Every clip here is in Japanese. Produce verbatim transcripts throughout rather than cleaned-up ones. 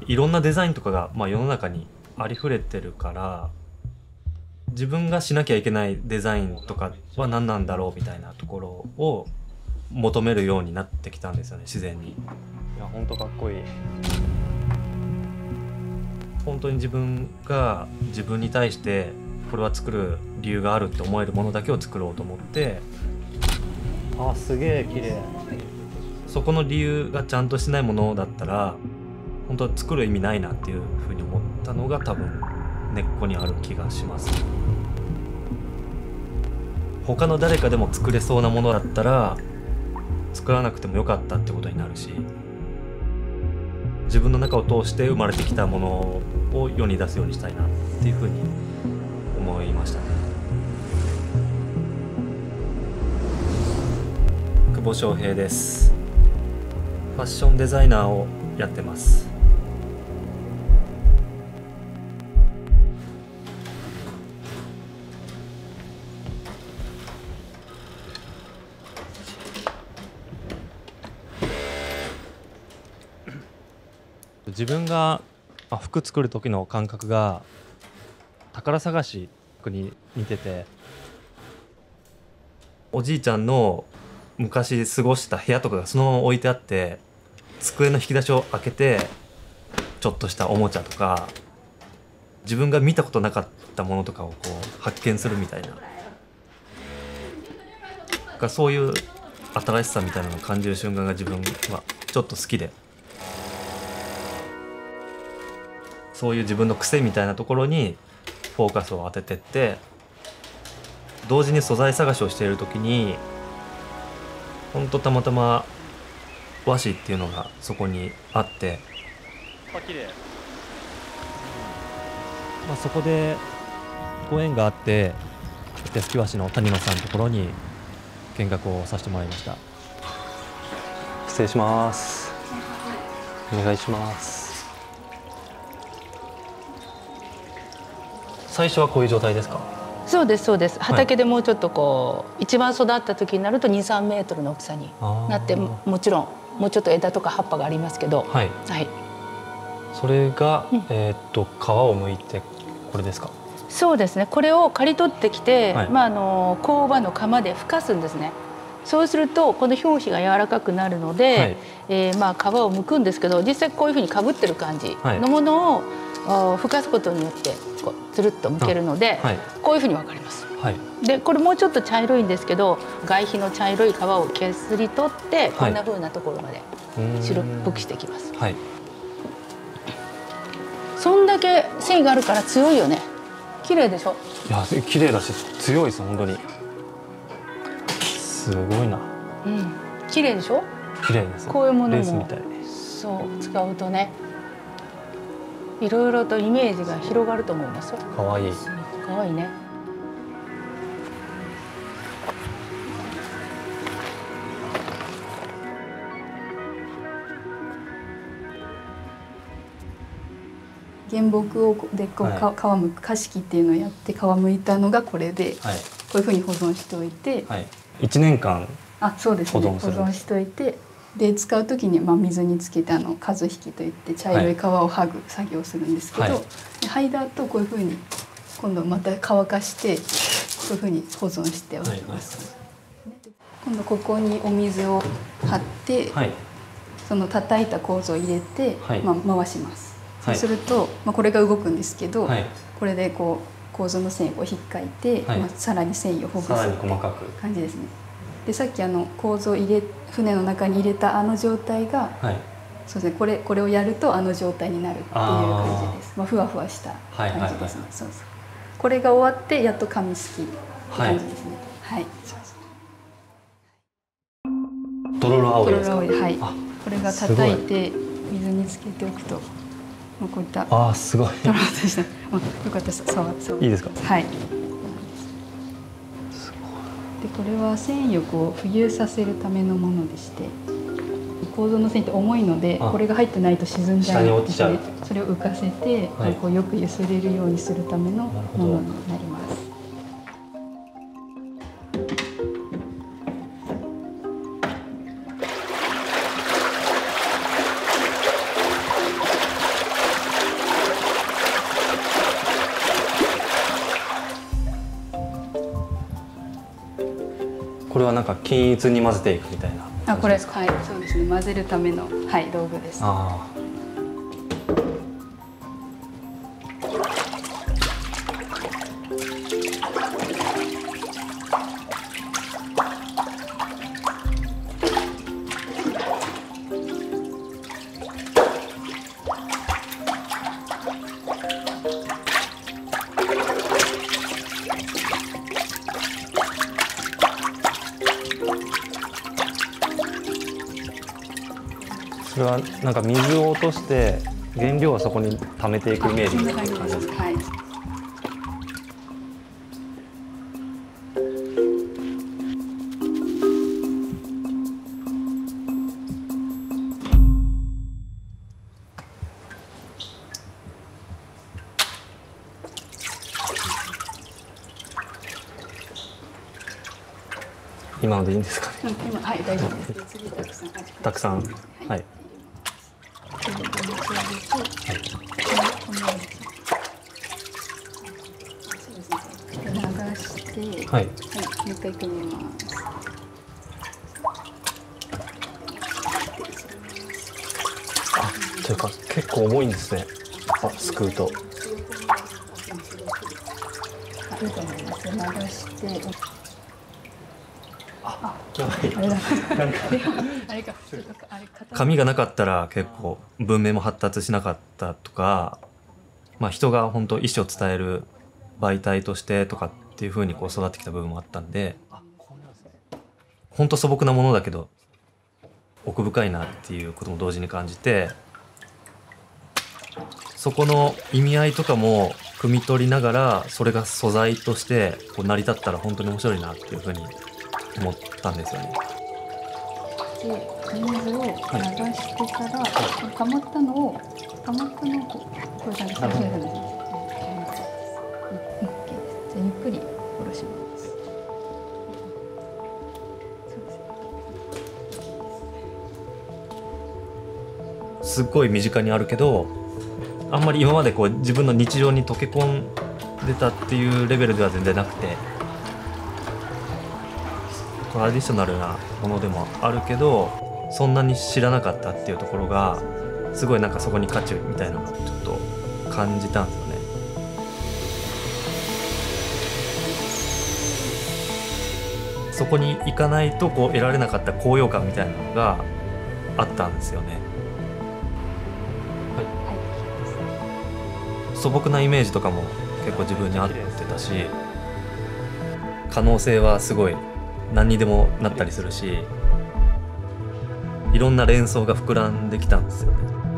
いろんなデザインとかが、まあ、世の中にありふれてるから、自分がしなきゃいけないデザインとかは何なんだろうみたいなところを求めるようになってきたんですよね、自然に。いや本当かっこいい。 本当に自分が自分に対してこれは作る理由があるって思えるものだけを作ろうと思って、 あすげえ綺麗。 そこの理由がちゃんとしないものだったら本当は作る意味ないなっていうふうに思ったのが多分根っこにある気がします。他の誰かでも作れそうなものだったら作らなくてもよかったってことになるし、自分の中を通して生まれてきたものを世に出すようにしたいなっていうふうに思いましたね。久保翔平です。ファッションデザイナーをやってます。自分が服作る時の感覚が宝探しに似てて、おじいちゃんの昔過ごした部屋とかがそのまま置いてあって、机の引き出しを開けてちょっとしたおもちゃとか自分が見たことなかったものとかをこう発見するみたいな、そういう新しさみたいなのを感じる瞬間が自分はちょっと好きで、そういう自分の癖みたいなところにフォーカスを当ててって、同時に素材探しをしている時にほんとたまたま和紙っていうのがそこにあって、 あ綺麗。 まあ、そこでご縁があって手すき和紙の谷野さんのところに見学をさせてもらいました。 失礼します。お願いします。 最初はこういう状態ですか？ そうですそうです。畑でもうちょっとこう、はい、一番育った時になるとに、さんメートルの大きさになって、もちろんもうちょっと枝とか葉っぱがありますけど、 はい、 はい、 それが、うん、えー、っと皮を剥いてこれですか？ そうですね。これを刈り取ってきて、はい、まああの工場の釜でふかすんですね。そうするとこの表皮が柔らかくなるので、はい、えー、まあ皮を剥くんですけど、実際こういうふうにかぶってる感じのものを、はい、ふかすことによってこうつるっと剥けるので、はい、こういうふうに分かります。はい、でこれもうちょっと茶色いんですけど、外皮の茶色い皮を削り取ってこんなふうなところまで白っぽくしていきます。はい、そんだけ繊維があるから強いよね。綺麗でしょ？ いや綺麗だし強いです本当に。すごいな。 うん、綺麗でしょ？ 綺麗です。 こういうものもレースみたい。 そう使うとね、いろいろとイメージが広がると思いますよ。 可愛い。 可愛いね。 原木をでこう、はい、皮むく菓敷っていうのをやって皮むいたのがこれで、はい、こういうふうに保存しておいて、 はい、いちねんかんあそうです、ね、保存しておいて、で使う時にまあ水につけてあの数引きといって茶色い皮を剥ぐ作業をするんですけど、はい、剥いだ後こういうふうに今度また乾かしてこういうふうに保存しておきます。はいはい、今度ここにお水を張って、はい、その叩いた構造を入れて、はい、まあ、回します。そうすると、まあ、これが動くんですけど、はい、これでこう構造の繊維を引っかいて、はい、まあ、さらに繊維をほぐす感じですね。でさっきあの構造を入れ船の中に入れたあの状態が、はい、そうですね、これこれをやるとあの状態になるっていう感じです。まあ、ふわふわした感じですね。そうそう。これが終わってやっと紙すきって感じですね。はい。 トロロアオイですか？ トロロアオイ、はい。これが叩いて水につけておくと。こういったああすごい。 トロロでした。よかったです。触って。 いいですか？ はい。すごい。でこれは繊維をこう浮遊させるためのものでして、構造の繊維って重いのでこれが入ってないと沈んじゃうんですね。それを浮かせて、はい、こうよく揺すれるようにするためのものになります。 これはなんか均一に混ぜていくみたいな。 あ、これはい、そうですね。混ぜるためのはい道具です。 ああ。それはなんか水を落として原料をそこに溜めていくイメージの感じですか。はい。今のでいいんですかね。 うん、今はい大丈夫です。次たくさんたくさんはい。はい。 流して、 はい。 はい、もう一回組みます。 あ、というか結構重いんですね。あ、すくうと。 いいと思います。流して。 あ、やばい。 あれか。 紙がなかったら結構文明も発達しなかったとか、まあ、人が本当意思を伝える媒体としてとかっていう風にこう育ってきた部分もあったんで、本当素朴なものだけど奥深いなっていうことも同時に感じて、そこの意味合いとかも汲み取りながら、それが素材としてこう成り立ったら本当に面白いなっていう風に思ったんですよね。 で、水を流してから、はい、溜まったのを溜まったのをこういう感じで始めるんです。じゃあゆっくり下ろします。 すっごい身近にあるけど、あんまり今までこう自分の日常に溶け込んでたっていうレベルでは全然なくて、アディショナルなものでもあるけど、そんなに知らなかったっていうところがすごいなんかそこに価値みたいなのをちょっと感じたんですよね。そこに行かないとこう得られなかった高揚感みたいなのがあったんですよね。はい、素朴なイメージとかも結構自分に合ってたし、可能性はすごい何にでもなったりするし、いろんな連想が膨らんできたんですよね。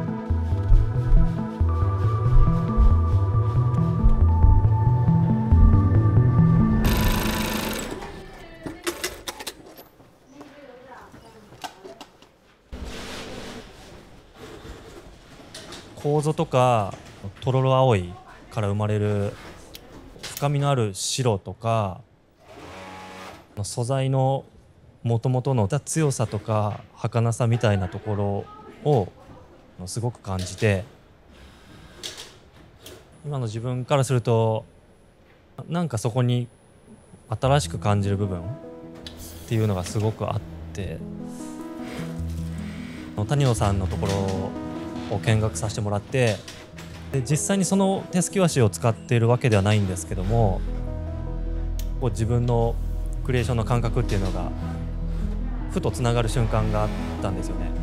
楮とかとろろ青いから生まれる深みのある白とか、素材のもともとの強さとか儚さみたいなところをすごく感じて、今の自分からするとなんかそこに新しく感じる部分っていうのがすごくあって、谷野さんのところを見学させてもらって、で実際にその手すき和紙を使っているわけではないんですけども、こう自分のクリエーションの感覚っていうのがふとつながる瞬間があったんですよね。